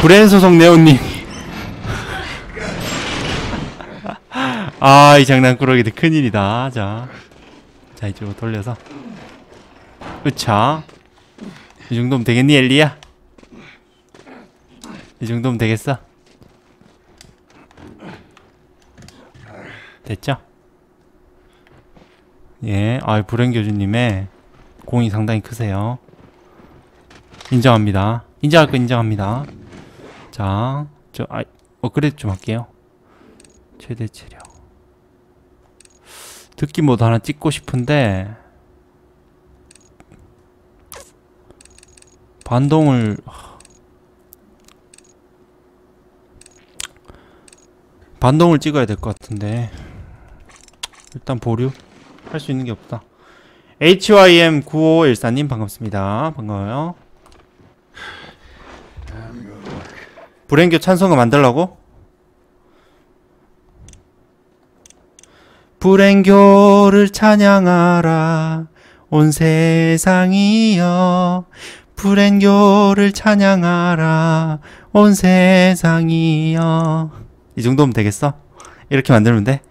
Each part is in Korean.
브랜 소속 네오님. 아, 이 장난꾸러기들 큰일이다. 자, 이쪽으로 돌려서. 으차. 이 정도면 되겠니, 엘리야? 이 정도면 되겠어? 됐죠? 예, 브랜 교주님의 공이 상당히 크세요. 인정합니다. 인정할 거 인정합니다. 자, 업그레이드 좀 할게요. 최대 체력. 듣기 모드 하나 찍고 싶은데, 반동을, 찍어야 될 것 같은데, 일단 보류. 할 수 있는 게 없다. HYM9514님 반갑습니다. 반가워요. 불행교 찬송가 만들라고? 불행교를 찬양하라 온 세상이여, 불행교를 찬양하라 온 세상이여. 이 정도면 되겠어? 이렇게 만들면 돼?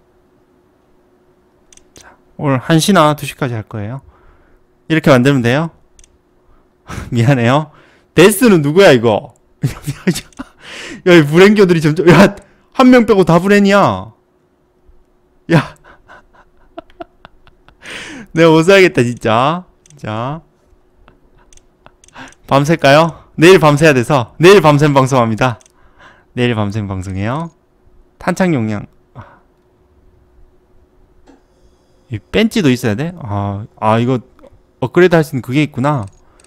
자, 오늘 1시나 2시까지 할 거예요. 이렇게 만들면 돼요? 미안해요. 데스는 누구야 이거? 야, 이 불행교들이 점점, 야, 한 명 빼고 다 불행이야. 야, 내가 못 살겠다 진짜. 자, 밤샐까요? 내일 밤새야 돼서 내일 밤샘 방송합니다. 내일 밤샘 방송해요. 탄창 용량. 이 벤치도 있어야 돼? 이거 업그레이드 할 수 있는 그게 있구나.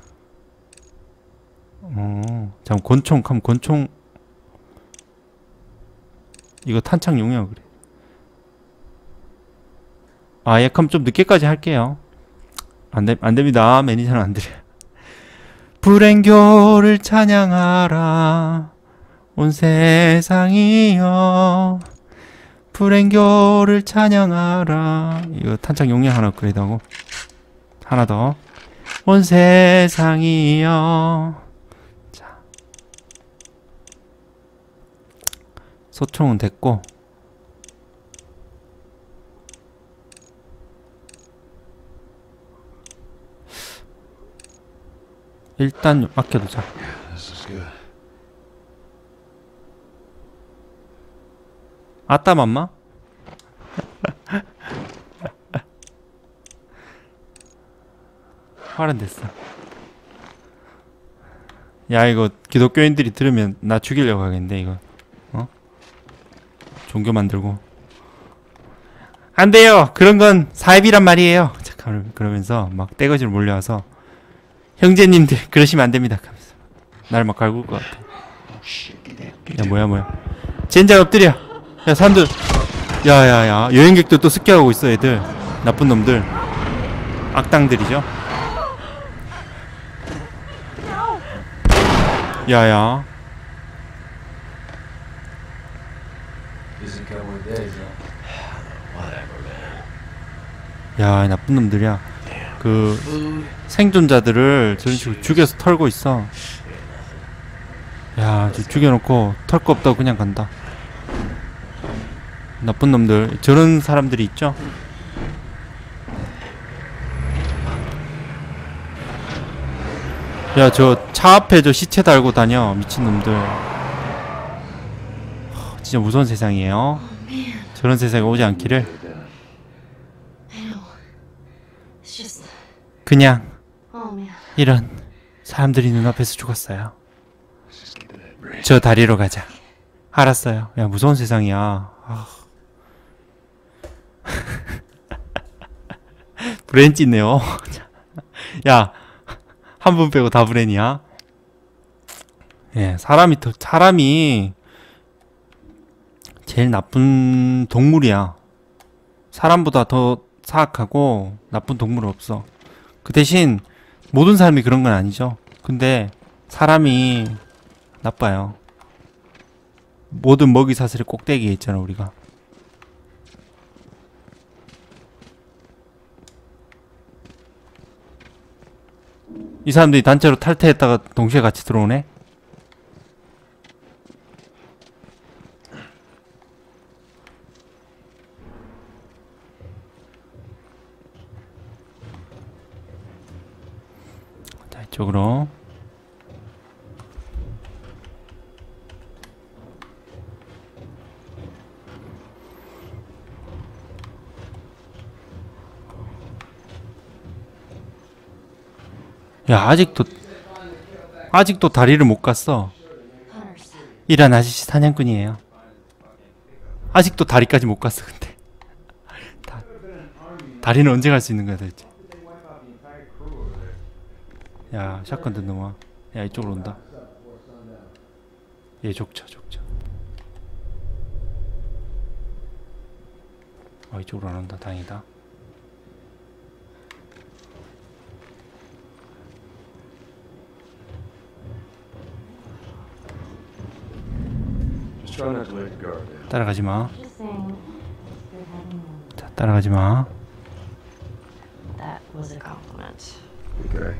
잠깐 권총 이거 탄창 용량 그래. 예, 그럼 좀 늦게까지 할게요. 안됩니다. 매니저는 안 드려요. 불행교를 찬양하라 온 세상이여, 불행교를 찬양하라. 이거 탄창 용량 하나 업그레이드하고 하나 더. 온 세상이여. 자, 소총은 됐고, 일단 아껴두자. 아따 맘마? 활은 됐어. 야, 이거 기독교인들이 들으면 나 죽이려고 하겠는데 이거. 종교 만들고. 안 돼요. 그런 건 사입이란 말이에요. 잠깐, 그러면서 막 떼거지로 몰려와서, 형제님들 그러시면 안 됩니다. 날 막 갈굴 것 같아. 야, 뭐야. 젠장 엎드려. 야, 사람들. 야야야, 여행객들 또 습격하고 있어. 애들 나쁜 놈들, 악당들이죠. 야야, 야, 나쁜 놈들이야. 그 생존자들을 저런 식으로 죽여서 털고 있어. 야, 죽여놓고 털 거 없다고 그냥 간다. 나쁜 놈들. 저런 사람들이 있죠. 야, 저 차 앞에 저 시체 달고 다녀. 미친놈들. 진짜 무서운 세상이에요. 저런 세상에 오지 않기를. 그냥 이런 사람들이 눈앞에서 죽었어요. 저 다리로 가자. 알았어요. 야, 무서운 세상이야. 브랜치 있네요. 야, 한 분 빼고 다 브랜이야. 예, 사람이 제일 나쁜 동물이야. 사람보다 더 사악하고 나쁜 동물은 없어. 그 대신 모든 사람이 그런 건 아니죠. 근데 사람이 나빠요. 모든 먹이 사슬의 꼭대기에 있잖아, 우리가. 이 사람들이 단체로 탈퇴했다가 동시에 같이 들어오네? 이쪽으로. 야, 아직도 다리를 못 갔어. 이란 아저씨 사냥꾼이에요. 아직도 다리까지 못 갔어. 근데 다리는 언제 갈 수 있는 거야 도대체. 야, 샷건 든 놈아. 야, 이쪽으로 온다. 얘 족쳐. 이쪽으로 안 온다. 다행이다. 따라가지 마. 자, 따라가지 마. That was a compliment. Okay.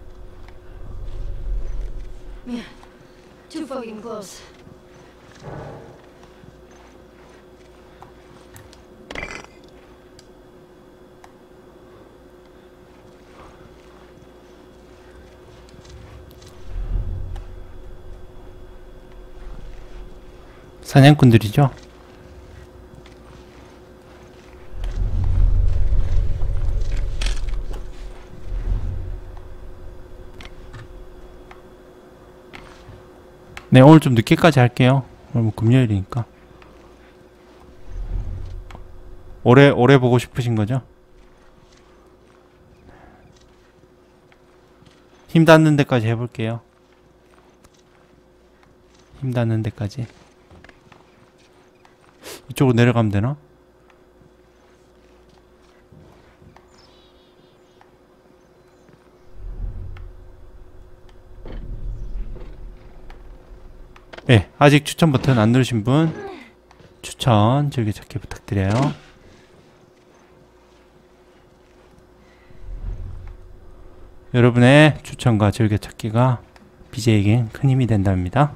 Yeah, too fucking close. 사냥꾼들이죠? 네, 오늘 좀 늦게까지 할게요. 오늘 뭐 금요일이니까. 오래 보고 싶으신 거죠? 힘 닿는 데까지 해볼게요. 힘 닿는 데까지. 이쪽으로 내려가면 되나? 네, 아직 추천 버튼 안 누르신 분 추천 즐겨찾기 부탁드려요. 여러분의 추천과 즐겨찾기가 BJ에겐 큰 힘이 된답니다.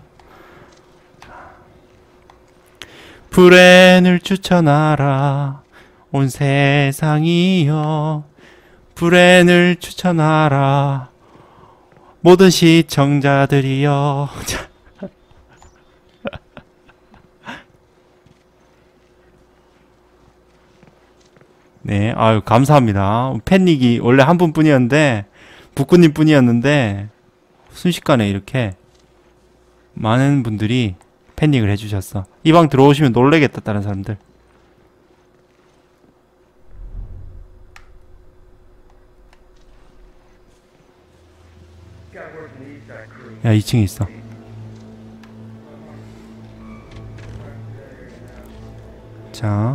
브랜을 추천하라 온 세상이여, 브랜을 추천하라 모든 시청자들이여. 네, 아유 감사합니다. 팬닉이 원래 한 분뿐이었는데, 북구님 뿐이었는데 순식간에 이렇게 많은 분들이 팬닉을 해주셨어. 이 방 들어오시면 놀래겠다 다른 사람들. 야, 2층에 있어. 자,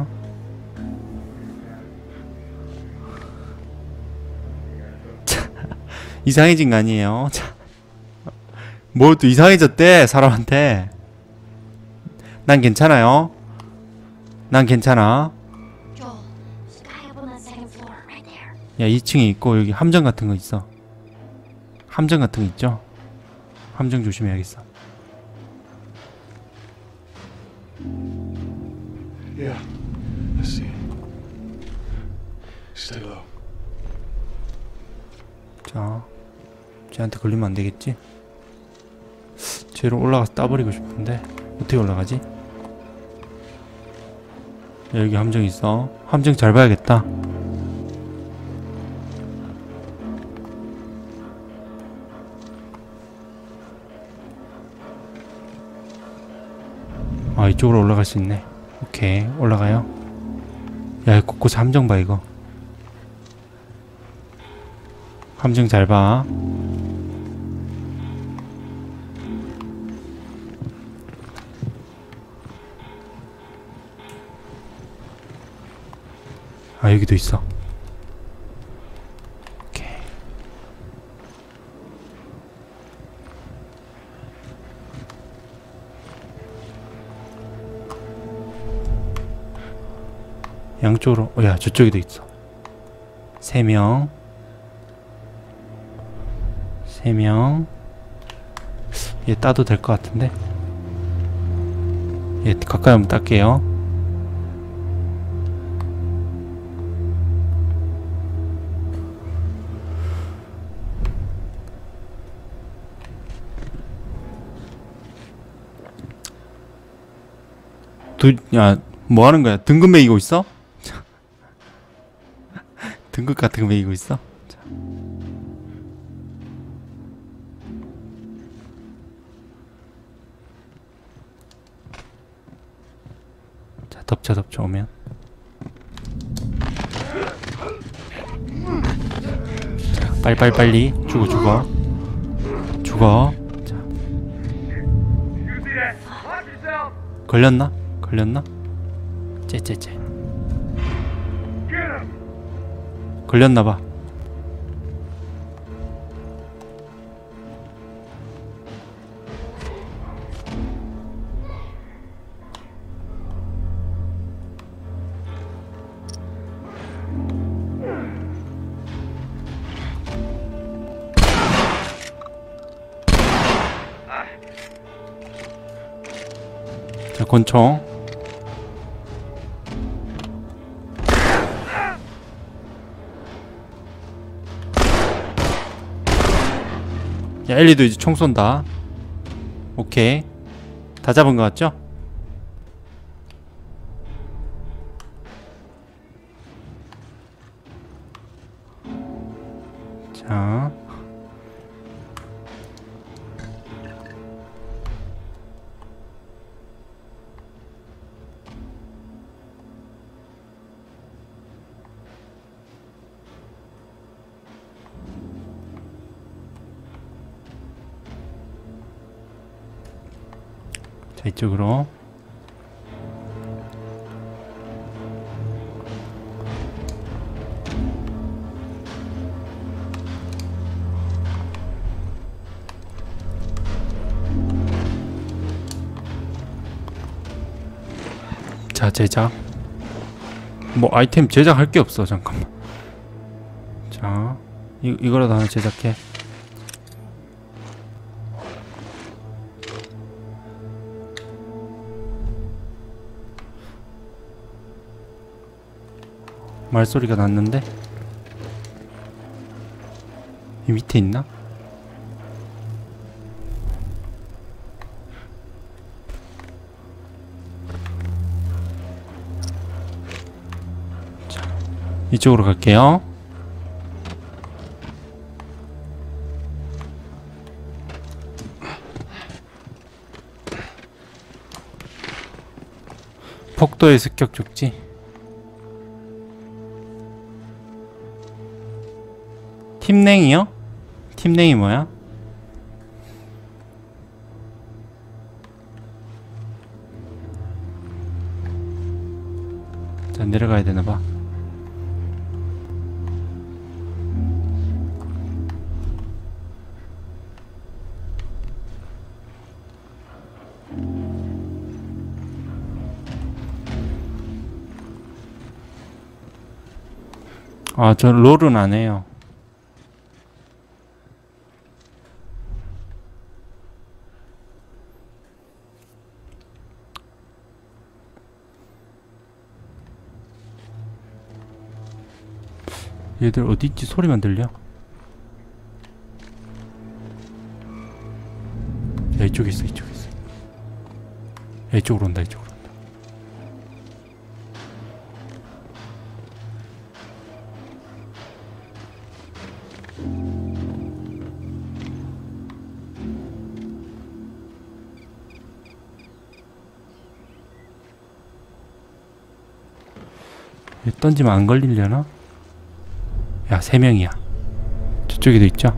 이상해진 거 아니에요? 뭘 또 이상해졌대 사람한테. 난 괜찮아요. 난 괜찮아. 야, 2층에 있고 여기 함정 같은 거 있어. 함정 같은 거 있죠? 함정 조심해야겠어. Yeah, I see. Stay low. 자, 쟤한테 걸리면 안 되겠지? 쟤로 올라가서 따버리고 싶은데 어떻게 올라가지? 야, 여기 함정 있어. 함정 잘 봐야겠다. 아, 이쪽으로 올라갈 수 있네. 오케이, 올라가요. 야, 곳곳 함정 봐 이거. 함정 잘 봐. 아, 여기도 있어. 오케이. 양쪽으로. 야, 저쪽에도 있어. 3명. 3명. 얘 따도 될 것 같은데. 얘 가까이 한번 딸게요. 야, 뭐 하는 거야? 등급 매기고 있어? 등급 같은 거 매기고 있어? 자. 자, 덮쳐 오면. 자, 빨리 죽어. 자. 걸렸나? 쟤. 걸렸나봐. 자, 권총. 야, 엘리도 이제 총 쏜다. 오케이. 다 잡은 것 같죠? 자. 자, 이쪽으로. 자, 제작. 뭐 아이템 제작할 게 없어. 잠깐만. 자, 이거라도 하나 제작해. 말소리가 났는데? 이 밑에 있나? 자, 이쪽으로 갈게요. 폭도의 습격 죽지? 팀냉이요? 팀냉이 뭐야? 자, 내려가야 되나봐. 아, 저 롤은 안 해요. 얘들 어디 있지? 소리만 들려? 야, 이쪽에 있어. 야, 이쪽으로 온다. 얘 던지면 안 걸리려나? 야, 3명이야. 저쪽에도 있죠?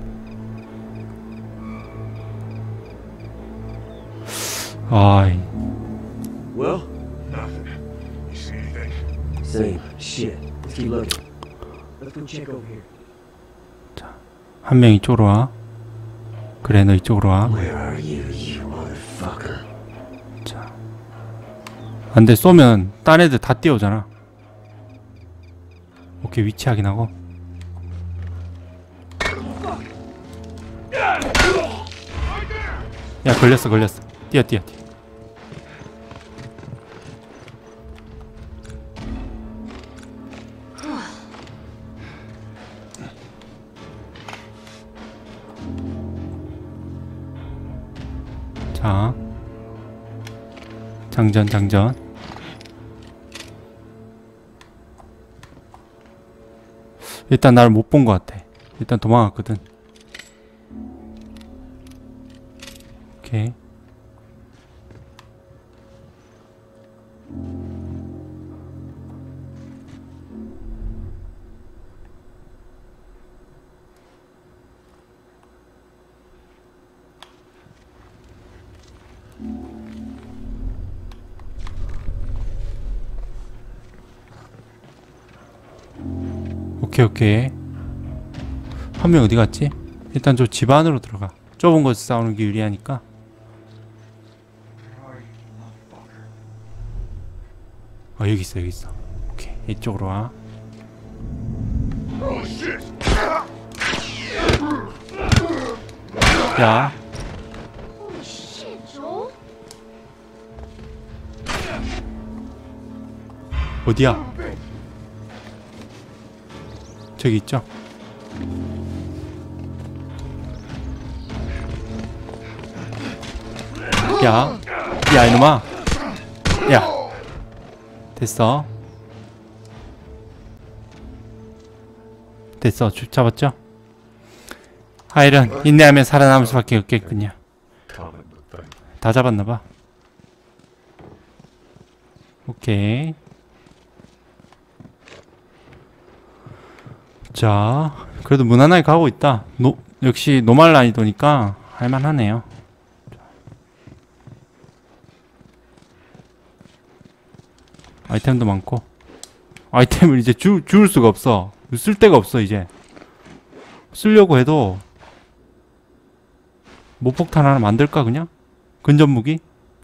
아이. Well? Nothing. You see anything? Same. Shit. Let's keep looking. Let's go check over here. 자, 한 명 이쪽으로 와. 그래, 너 이쪽으로 와. Where are you, you motherfucker? 자. 안 돼, 쏘면 딴 애들 다 뛰어오잖아. 오케이, 위치 확인하고. 야, 걸렸어. 뛰어. 자, 장전. 일단 나를 못 본 것 같아. 일단 도망갔거든. 오케이. 오케이. 한 명 어디 갔지? 일단 저 집 안으로 들어가. 좁은 곳에서 싸우는 게 유리하니까. 여기 있어. 오케이, 이쪽으로 와. 야, Holy shit, Joel. 어디야? 저기 있죠? 야, 이놈아. 야, 됐어. 잡았죠? 아이런, 인내하면 살아남을 수밖에 없겠군요. Common, but thank 다 잡았나봐. 오케이. 자, 그래도 무난하게 가고 있다. 역시 노말 난이도니까 할만하네요. 아이템도 많고. 아이템을 이제 주울 수가 없어. 쓸 데가 없어. 이제 쓰려고 해도 목폭탄 하나 만들까 그냥? 근접무기?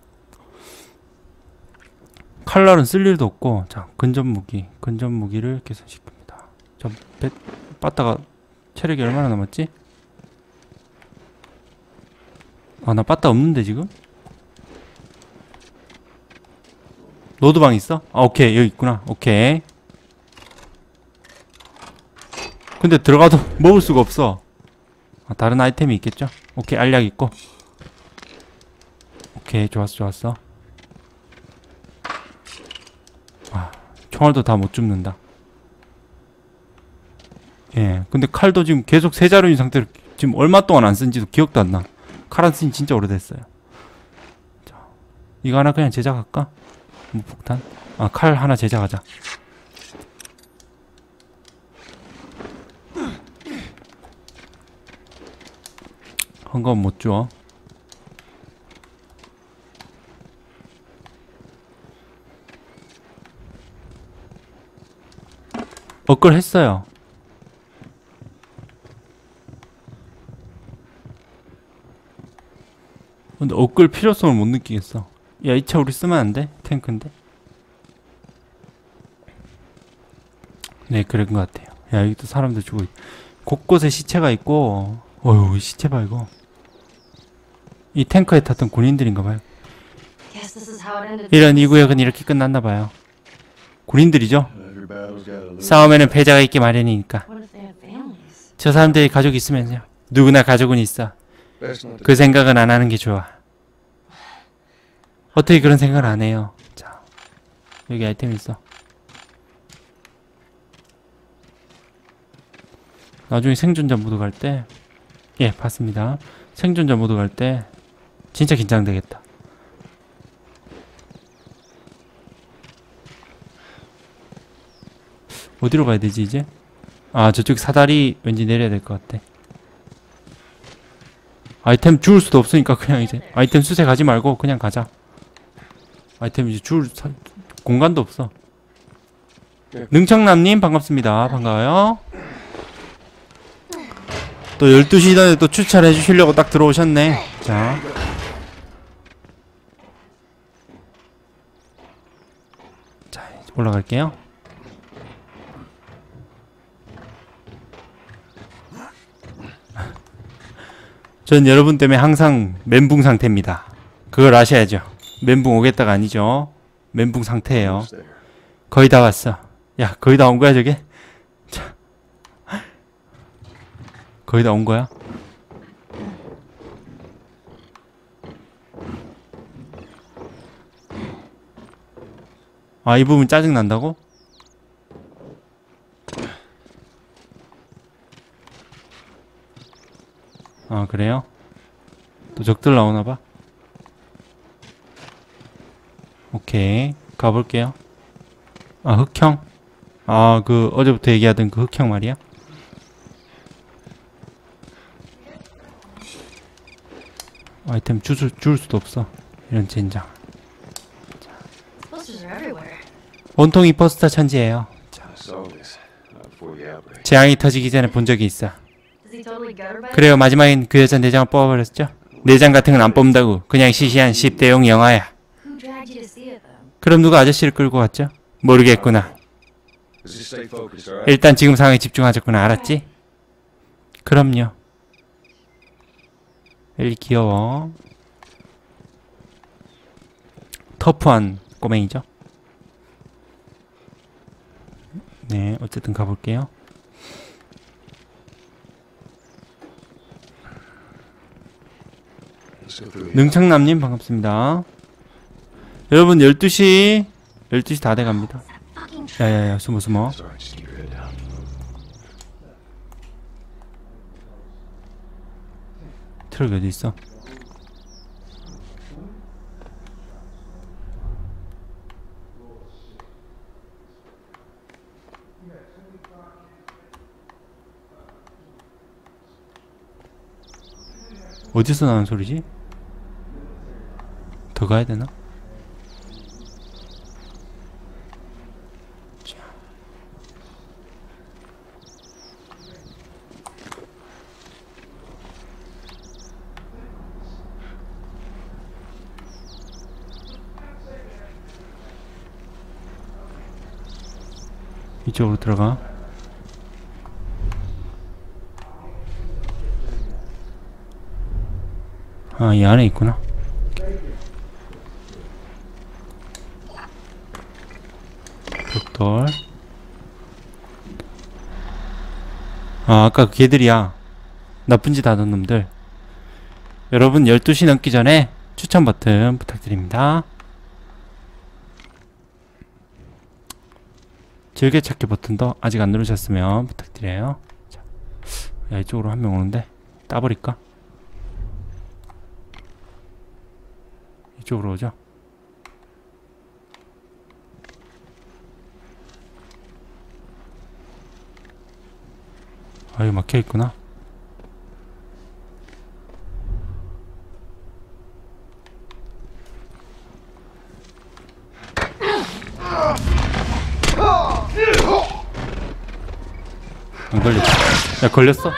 칼날은 쓸 일도 없고. 자, 근접무기를 개선시킵니다. 저 빠따가 체력이 얼마나 남았지? 아, 나 빠따 없는데 지금? 노드방 있어? 아, 오케이. 여기 있구나. 오케이. 근데 들어가도 먹을 수가 없어. 아, 다른 아이템이 있겠죠? 오케이. 알약 있고. 오케이. 좋았어. 아, 총알도 다 못 줍는다. 예. 근데 칼도 지금 계속 세 자루인 상태로 지금 얼마 동안 안 쓴지도 기억도 안 나. 칼 안 쓴지 진짜 오래됐어요. 자, 이거 하나 그냥 제작할까? 폭탄? 아, 칼 하나 제작하자. 한 건 못 줘. 업글 했어요. 근데 업글 필요성을 못 느끼겠어. 야, 이 차 우리 쓰면 안 돼? 탱크인데? 네, 그런 것 같아요. 야, 여기 또 사람들 죽어 있... 곳곳에 시체가 있고. 어휴, 시체 봐, 이거. 이 탱크에 탔던 군인들인가봐요. Guess this is how it ended. 이런 이 구역은 이렇게 끝났나봐요. 군인들이죠? Every battle's got a lose. 싸움에는 패자가 있기 마련이니까. What if they have families? 저 사람들이 가족이 있으면요. 누구나 가족은 있어. Best not to 그 생각은 안 하는 게 좋아. 어떻게 그런 생각을 안 해요? 자, 여기 아이템 있어. 나중에 생존자 모드 갈 때, 예, 봤습니다. 생존자 모드 갈 때 진짜 긴장되겠다. 어디로 가야 되지 이제? 아, 저쪽 사다리 왠지 내려야 될 것 같아. 아이템 주울 수도 없으니까 그냥 이제 아이템 수색 가지 말고 그냥 가자. 아이템 이제 공간도 없어. 능청남님 반갑습니다. 반가워요. 또 12시 전에 또 추천해 주시려고 딱 들어오셨네. 자, 이제 올라갈게요. 전 여러분 때문에 항상 멘붕 상태입니다. 그걸 아셔야죠. 멘붕 오겠다가 아니죠. 멘붕 상태예요. lose there. 거의 다 왔어. 야, 거의 다 온 거야 저게? 자, 거의 다 온 거야? 아, 이 부분 짜증 난다고? 아, 그래요? 또 적들 나오나봐. 오케이, 가볼게요. 아, 흑형? 아, 그 어제부터 얘기하던 그 흑형 말이야? 아이템 줄 수도 없어. 이런 젠장. Posters are everywhere. 온통이 포스터 천지예요. I saw this before the outbreak. 재앙이 터지기 전에 본 적이 있어. Does he totally gut her by 그래요, 마지막엔 그 여자 내장을 뽑아버렸죠? 내장 같은 건 안 뽑는다고. 그냥 시시한 10대용 영화야. Who dragged you to see it then? 그럼 누가 아저씨를 끌고 갔죠? 모르겠구나. Let's just stay focused, all right? 일단 지금 상황에 집중하자꾸나. 알았지? 그럼요. 엘리 귀여워. 터프한 꼬맹이죠? 네, 어쨌든 가볼게요. Let's go through here. 능청남님 반갑습니다. 여러분 12시 다 돼갑니다. Fucking 야야야, 숨어. It's all right, just keep your head down. 트럭 어디 있어? 어디서 나는 소리지? 더 가야 되나? 자. 이쪽으로 들어가. 아, 이 안에 있구나. 벽돌. 아, 아까 그 걔들이야. 나쁜 짓 하던 놈들. 여러분 12시 넘기 전에 추천 버튼 부탁드립니다. 즐겨찾기 버튼도 아직 안 누르셨으면 부탁드려요. 자, 야, 이쪽으로 한 명 오는데 따버릴까? 이쪽으로 오죠. 아, 여기 막혀있구나. 안 걸렸다. 야, 걸렸어?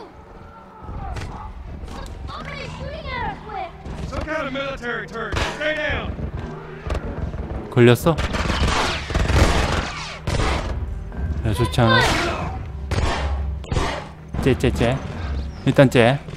Some kind of military turret. Stay down. 걸렸어? 야, 좋지 않아. 쟤. 일단 쟤.